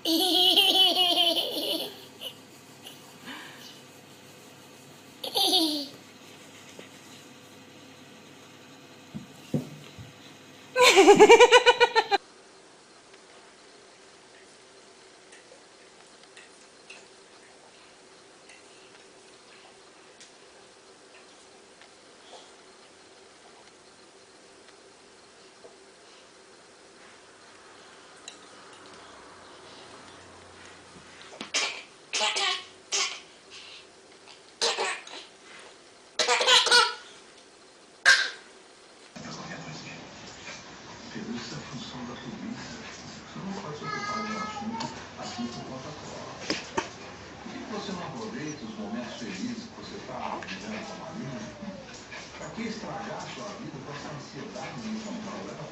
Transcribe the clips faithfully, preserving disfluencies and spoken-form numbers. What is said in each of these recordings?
Essa é a função da polícia. Você não pode se ocupar de um assunto assim por conta própria. Por que você não aproveita os momentos felizes que você está vivendo com a Marina? Para que estragar a sua vida com essa ansiedade de encontrar ela?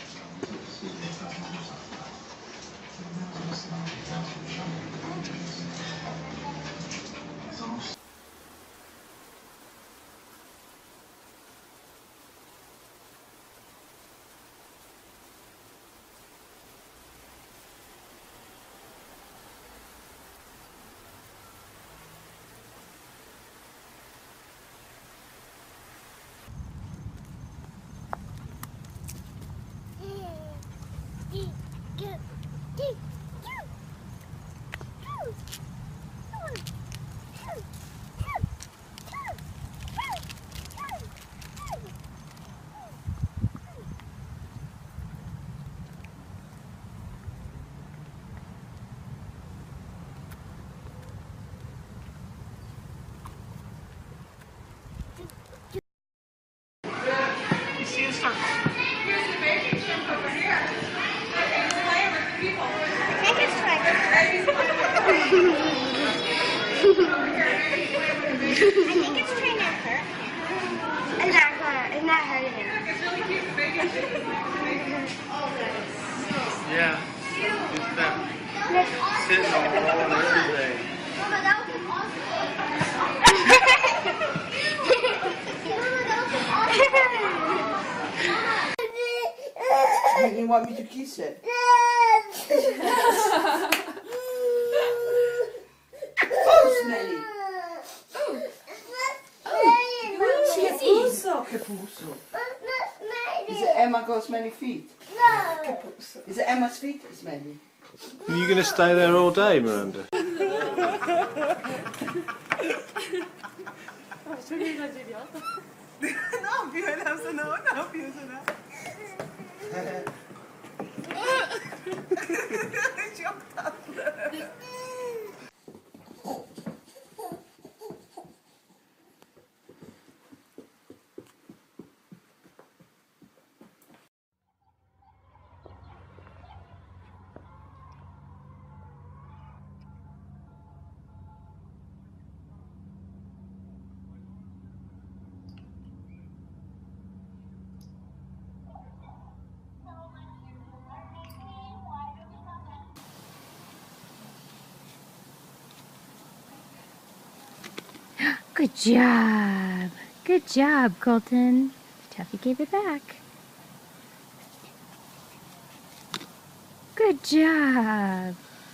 São Yeah, it's that sitting on the wall and everything. Mama, that was awesome. You want me to kiss it? Oh, Smelly. Capuzzo. Capuzzo. Is it Emma got smelly feet? No. Capuzzo. Is it Emma's feet, Smelly? Are you going to stay there all day, Miranda? Ne yapıyor Elem sana o? Ne yapıyor sana? Çok tatlı. Good job. Good job, Colton. Tuffy gave it back. Good job.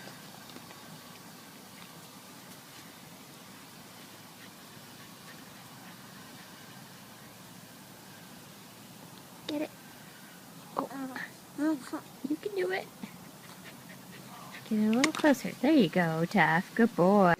Get it. Oh. You can do it. Get it a little closer. There you go, Tuff. Good boy.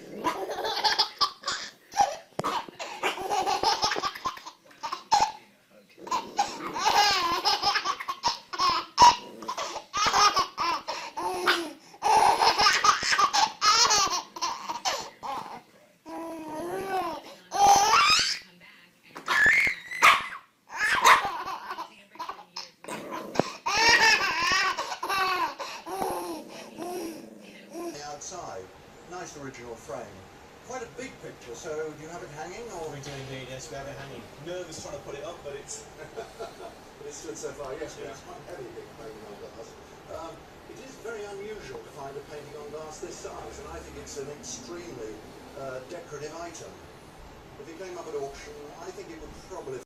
Outside, nice original frame. Quite a big picture, so do you have it hanging or? We do indeed, yes, we have it hanging. Nervous trying to put it up, but it's But it's stood so far, yes, but it's quite heavy, big painting on glass. Um, it is very unusual to find a painting on glass this size, and I think it's an extremely uh, decorative item. If it came up at auction, I think it would probably